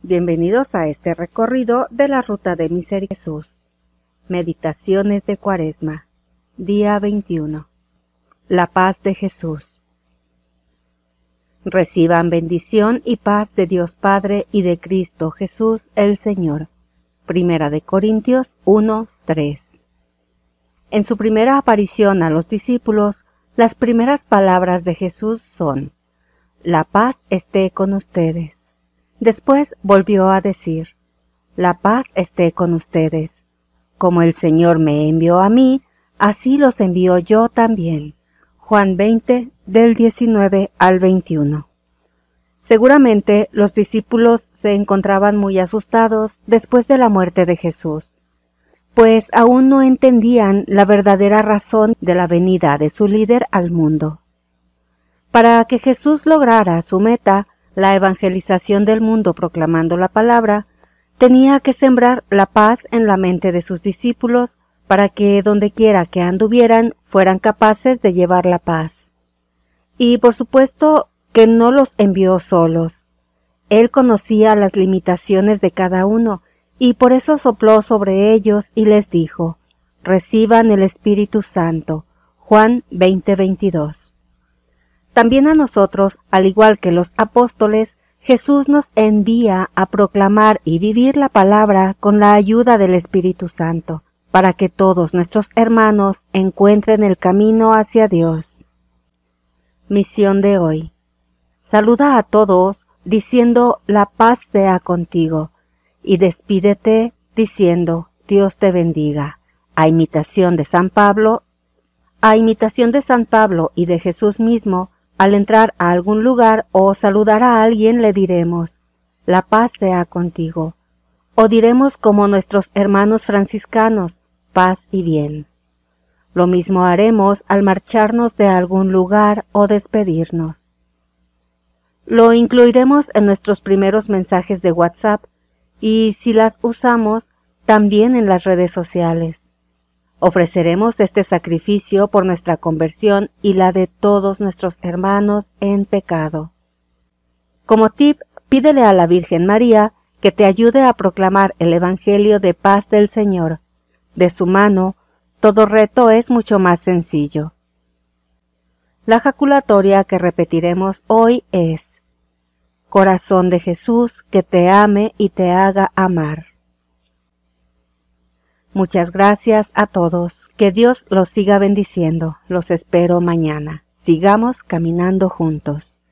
Bienvenidos a este recorrido de la Ruta de Misericordia de Jesús. Meditaciones de Cuaresma, día 21. La paz de Jesús. Reciban bendición y paz de Dios Padre y de Cristo Jesús el Señor. Primera de Corintios 1:3. En su primera aparición a los discípulos, las primeras palabras de Jesús son: La paz esté con ustedes. Después volvió a decir: La paz esté con ustedes. Como el Señor me envió a mí, así los envío yo también. Juan 20, del 19 al 21. Seguramente los discípulos se encontraban muy asustados después de la muerte de Jesús, pues aún no entendían la verdadera razón de la venida de su líder al mundo. Para que Jesús lograra su meta, la evangelización del mundo proclamando la palabra, tenía que sembrar la paz en la mente de sus discípulos para que dondequiera que anduvieran fueran capaces de llevar la paz. Y por supuesto que no los envió solos. Él conocía las limitaciones de cada uno y por eso sopló sobre ellos y les dijo: Reciban el Espíritu Santo. Juan 20:22. También a nosotros, al igual que los apóstoles, Jesús nos envía a proclamar y vivir la palabra con la ayuda del Espíritu Santo, para que todos nuestros hermanos encuentren el camino hacia Dios. Misión de hoy. Saluda a todos diciendo: La paz sea contigo, y despídete diciendo: Dios te bendiga. A imitación de San Pablo y de Jesús mismo, al entrar a algún lugar o saludar a alguien le diremos: La paz sea contigo. O diremos como nuestros hermanos franciscanos: paz y bien. Lo mismo haremos al marcharnos de algún lugar o despedirnos. Lo incluiremos en nuestros primeros mensajes de WhatsApp y, si las usamos, también en las redes sociales. Ofreceremos este sacrificio por nuestra conversión y la de todos nuestros hermanos en pecado. Como tip, pídele a la Virgen María que te ayude a proclamar el Evangelio de paz del Señor. De su mano, todo reto es mucho más sencillo. La jaculatoria que repetiremos hoy es: Corazón de Jesús, que te ame y te haga amar. Muchas gracias a todos. Que Dios los siga bendiciendo. Los espero mañana. Sigamos caminando juntos.